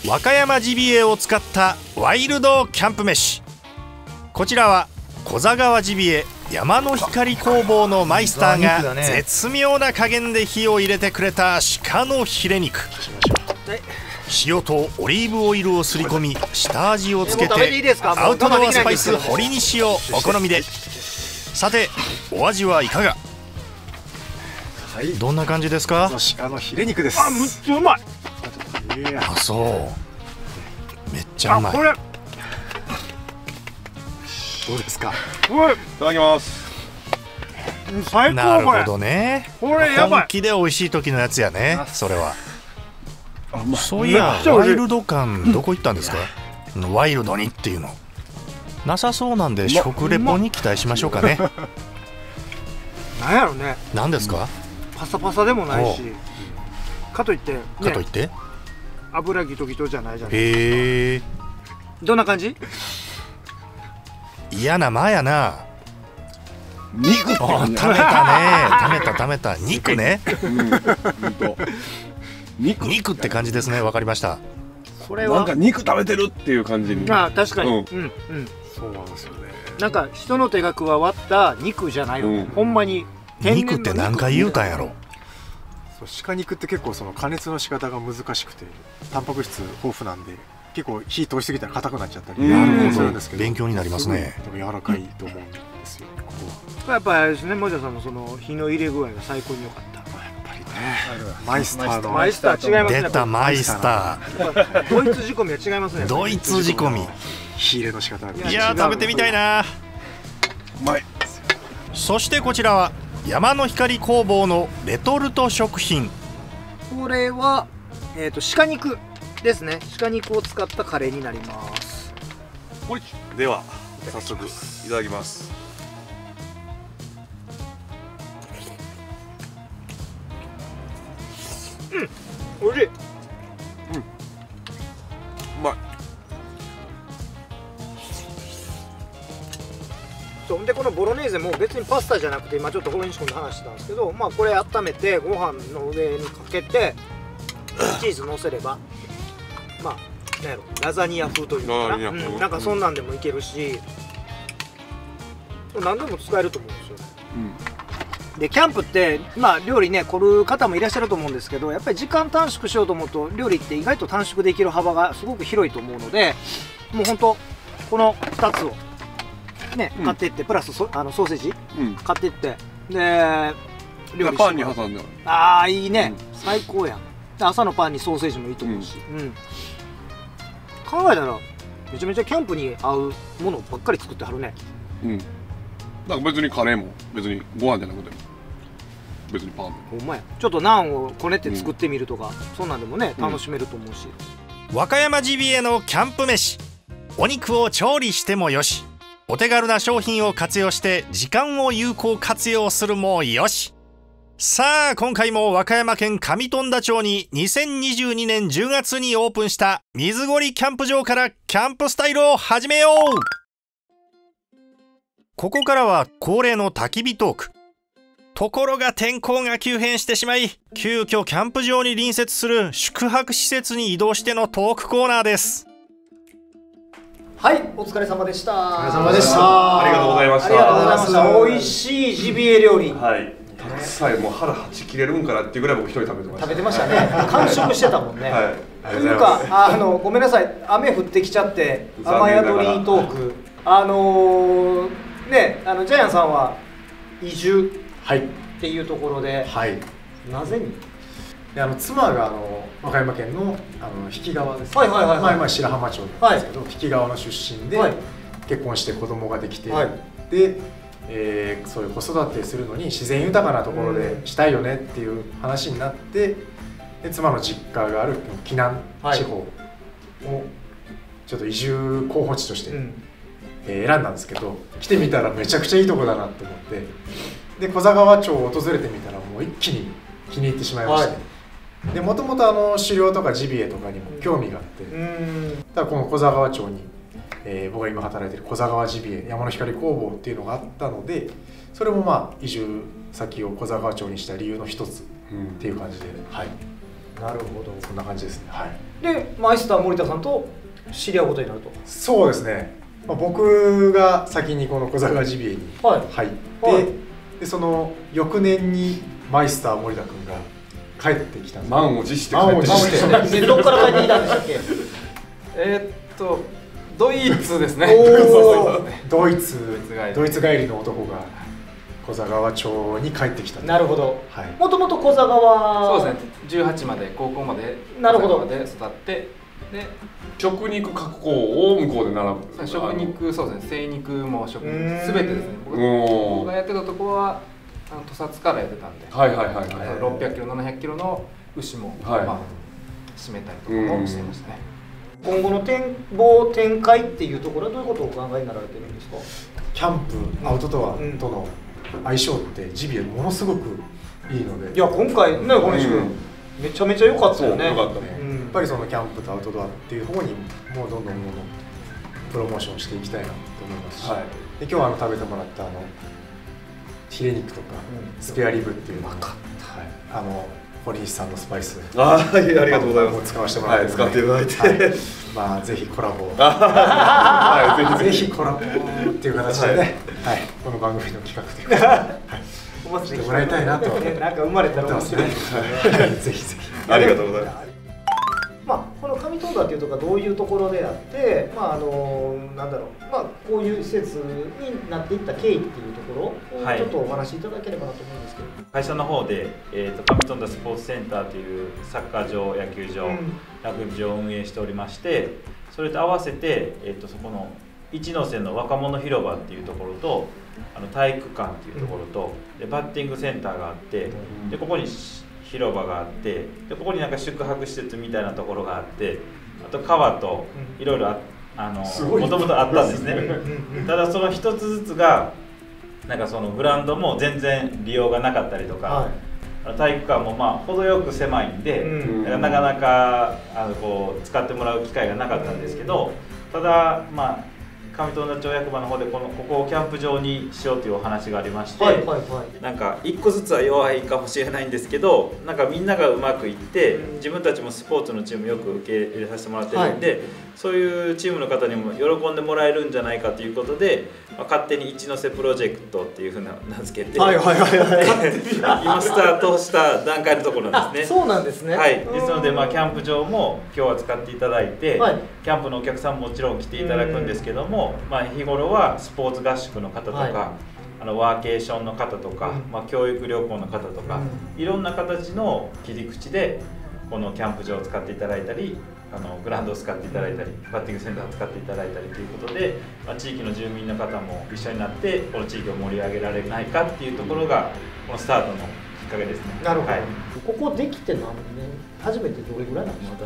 和歌山ジビエを使ったワイルドキャンプ飯。こちらは古座川ジビエ山の光工房のマイスターが絶妙な加減で火を入れてくれた鹿のヒレ肉。塩とオリーブオイルをすり込み下味をつけてアウトドアスパイス堀にしようお好みで。さてお味はいかが？どんな感じですか？ 鹿のヒレ肉です。 むっちゃうまい。 あ、そうめっちゃうまい。 どうですか？ これいただきます。 最高。 なるほどね。 これやばい。 本気で美味しい時のやつやね。それはそういやめっちゃ美味しい。 ワイルド感どこ行ったんですか？ワイルドにっていうのなさそうなんで食レポに期待しましょうかね。 なんやろね。 何ですか？ パサパサでもないし、かといってね、 かといって油ギトギトじゃないじゃない。 へえ、 どんな感じ？ 嫌な間やな。 肉ってあ、 感じ。 ためた肉ね。肉って感じですね。わかりました。 これはなんか肉食べてるっていう感じに。 あ、確かに。うんそうなんですよね。 なんか人の手が加わった肉じゃないの。ほんまに肉って何回言うたんやろ。 鹿肉って結構その加熱の仕方が難しくてタンパク質豊富なんで結構火通しすぎたら硬くなっちゃったりするんですけど、 勉強になりますね。 でも柔らかいと思うんですよ。ここはやっぱりあれですね、もじゃさんのその火の入れ具合が最高に良かった。 やっぱりね、マイスターのマイスター違いますね。 出たマイスター。ドイツ仕込みは違いますね。 ドイツ仕込み。 火入れの仕方が。 いや食べてみたいな。 うまい。 そしてこちらは山の光工房のレトルト食品。 これは鹿肉ですね。鹿肉を使ったカレーになります。 では早速いただきます。 おいしい。 うまい。 そうでこのボロネーゼも別にパスタじゃなくて今ちょっとホリンシ君の話してたんですけど、まあこれ温めてご飯の上にかけてチーズ乗せればまあなんやろラザニア風というかな、なんかそんなんでもいけるし、何でも使えると思うんですよ。でキャンプってまあ料理ね凝る方もいらっしゃると思うんですけど、やっぱり時間短縮しようと思うと料理って意外と短縮できる幅がすごく広いと思うので、もうほんとこの2つをね、買っていってプラスソーセージ、買っていってで料理してパンに挟んで。 ああいいね、最高やん。朝のパンにソーセージもいいと思うし、考えたらめちゃめちゃキャンプに合うものばっかり作ってはるね。 なんか別にカレーも別にご飯じゃなくても別にパンでも。 ほんまや。ちょっとナンをこねて作ってみるとか、そんなんでもね楽しめると思うし。 和歌山ジビエのキャンプ飯。お肉を調理してもよし、お手軽な商品を活用して時間を有効活用するもよし。さあ今回も和歌山県上富田町に2022年10月にオープンした水堀キャンプ場からキャンプスタイルを始めよう。ここからは恒例の焚き火トーク。ところが天候が急変してしまい、急遽キャンプ場に隣接する宿泊施設に移動してのトークコーナーです。 はい、お疲れ様でした。 お疲れ様でした。 ありがとうございました。 ありがとうございました。美味しいジビエ料理。 はい。たくさんもう腹はち切れるんかなっていうぐらい僕一人食べてました。 食べてましたね。完食してたもんね。 はい。 というかごめんなさい、雨降ってきちゃって雨宿りトーク。ね、ジャイアンさんは移住っていうところで、なぜに？ 妻が和歌山県の比企川ですね。今白浜町なんですけど、比企川の出身で結婚して子供ができて、でそういう子育てするのに自然豊かなところでしたいよねっていう話になって、で妻の実家がある紀南地方をちょっと移住候補地として選んだんですけど、来てみたらめちゃくちゃいいとこだなと思って、で古座川町を訪れてみたらもう一気に気に入ってしまいまして、でもともと狩猟とかジビエとかにも興味があって、ただこの古座川町に、僕が今働いてる古座川ジビエ山の光工房っていうのがあったので、それもまあ移住先を古座川町にした理由の一つっていう感じで、 なるほど、 そんな感じですね。はい。 でマイスター森田さんと知り合うことになると。 そうですね、僕が先にこの小坂ジビエに入って、でその翌年にマイスター森田君が帰ってきた。 満を持して帰ってきて。 どこから帰ってきたんでしたっけ？ ドイツですね。 ドイツ帰りの男が小座川町に帰ってきた。 なるほど。もともと小座川。 そうですね。18まで高校までなるほどで育ってで食肉加工を向こうで習う。 食肉、そうですね。精肉も食肉すべてですね。僕がやってたところは屠殺からやってたんで。600キロ700キロの牛もまあ締めたりとかもしてましたね。 今後の展望展開っていうところはどういうことをお考えになられてるんですか？ キャンプアウトドアとの相性ってジビエものすごくいいので、 いや今回ね小西君めちゃめちゃ良かったよね。 良かったね。 やっぱりそのキャンプとアウトドアっていう方にもうどんどんプロモーションしていきたいなと思いますし、で今日は食べてもらったヒレ肉とかスペアリブっていうのを堀西さんのスパイス、 ありがとうございます。 使わせてもらって、 使っていただいて、 まあぜひコラボ、ぜひコラボっていう形でね、この番組の企画というかしてもらいたいなと。 なんか生まれたら面白いですよね。 ぜひぜひ。 ありがとうございます。 この上富田っていうところがどういうところであって、なんだろう、こういう施設になっていった経緯っていうところをちょっとお話しいただければなと思うんですけど、 会社の方で、上富田スポーツセンターというサッカー場、野球場、ラグビー場を運営しておりまして、それと合わせて、そこの一ノ瀬の若者広場っていうところと体育館っていうところと、でバッティングセンターがあって、でここに広場があって、でここになんか宿泊施設みたいなところがあって、あと川といろいろもともとあったんですね。ただその一つずつがなんかそのグラウンドも全然利用がなかったりとか、体育館も程よく狭いんで、なかなかこう使ってもらう機会がなかったんですけど、ただ上富田町役場の方でここをキャンプ場にしようというお話がありまして、なんか1個ずつは弱いかもしれないんですけど、なんかみんながうまくいって自分たちもスポーツのチームよく受け入れさせてもらってるんで、そういうチームの方にも喜んでもらえるんじゃないかということで、勝手に一ノ瀬プロジェクトっていうふうな名付けて今スタートした段階のところなんですね。 そうなんですね。 ですのでキャンプ場も今日は使っていただいて、キャンプのお客さんももちろん来ていただくんですけども、日頃はスポーツ合宿の方とか、ワーケーションの方とか、教育旅行の方とか、いろんな形の切り口でこのキャンプ場を使っていただいたり、グラウンドを使っていただいたり、バッティングセンターを使っていただいたりということで、地域の住民の方も一緒になってこの地域を盛り上げられないかっていうところがこのスタートのきっかけですね。 なるほど。ここできて何年？初めてどれぐらいなの？まだ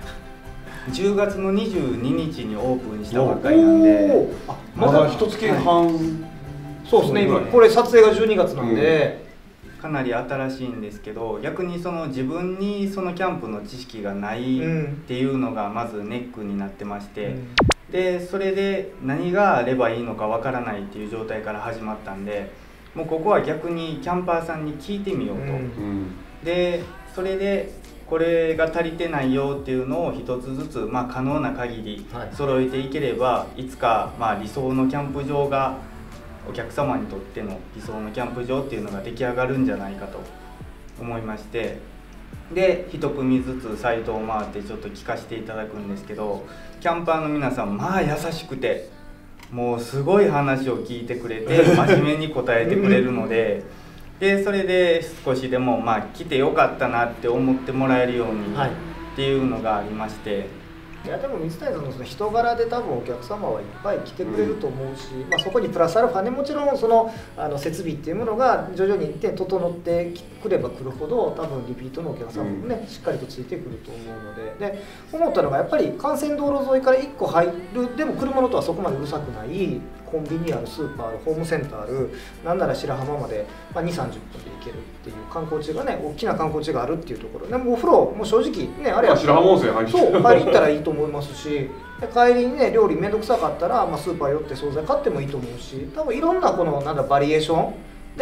10月の22日にオープンしたばっかりなんで、 まだ1月半。 そうですね。今これ撮影が12月なんで。 かなり新しいんですけど、逆に自分にそのキャンプの知識がないっていうのがまずネックになってまして、でそれで何があればいいのかわからないっていう状態から始まったんで、もうここは逆にキャンパーさんに聞いてみようと、でそれでこれが足りてないよっていうのを一つずつ可能な限り揃えていければ、いつか理想のキャンプ場がお客様にとっての理想のキャンプ場っていうのが出来上がるんじゃないかと思いまして、で一組ずつサイトを回ってちょっと聞かせていただくんですけど、キャンパーの皆さん優しくて、もうすごい話を聞いてくれて真面目に答えてくれるので、でそれで少しでも来てよかったなって思ってもらえるようにっていうのがありまして。 いやでも水谷さんのその人柄で多分お客様はいっぱい来てくれると思うし、そこにプラスアルファね、もちろんその設備っていうものが徐々に整ってくればくるほど、多分リピートのお客様もね、しっかりとついてくると思うので、思ったのがやっぱり幹線道路沿いから1個入る、でも車の音はそこまでうるさくない、コンビニある、スーパーある、ホームセンターある、なんなら白浜まで2、30分で行けるっていう観光地がね、大きな観光地があるっていうところで、もうお風呂も正直ね、あれや白浜温泉入りに行ったらいいと思いますし、帰りにね料理めんどくさかったら、スーパー寄って惣菜買ってもいいと思うし、多分いろんなこのバリエーションで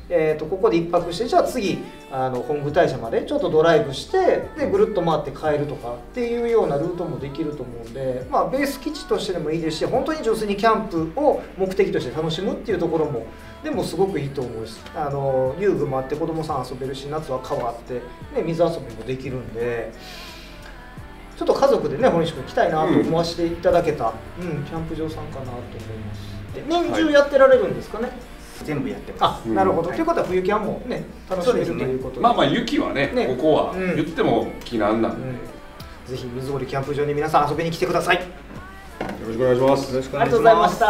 ここで1泊して、じゃあ次本宮大社までちょっとドライブして、でぐるっと回って帰るとかっていうようなルートもできると思うんで、まあ、ベース基地としてでもいいですし、本当に純粋にキャンプを目的として楽しむっていうところもでもすごくいいと思うし、遊具もあって子供さん遊べるし、夏は川あって、ね、水遊びもできるんで、ちょっと家族でね、堀西君来たいなと思わせていただけた、キャンプ場さんかなと思います。年中やってられるんですかね。 全部やってます。 なるほど。ということは冬キャンもね、楽しめるということで。 まあまあ雪はね、ここは言っても気なんなんで、 ぜひ水堀キャンプ場に皆さん遊びに来てください。よろしくお願いします。よろしくお願いします。 ありがとうございました。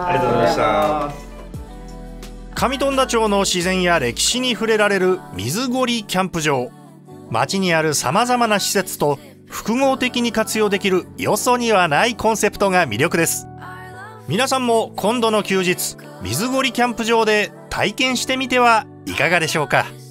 ありがとうございました。 上富田町の自然や歴史に触れられる水堀キャンプ場。町にあるさまざまな施設と複合的に活用できるよそにはないコンセプトが魅力です。皆さんも今度の休日、水堀キャンプ場で体験してみてはいかがでしょうか。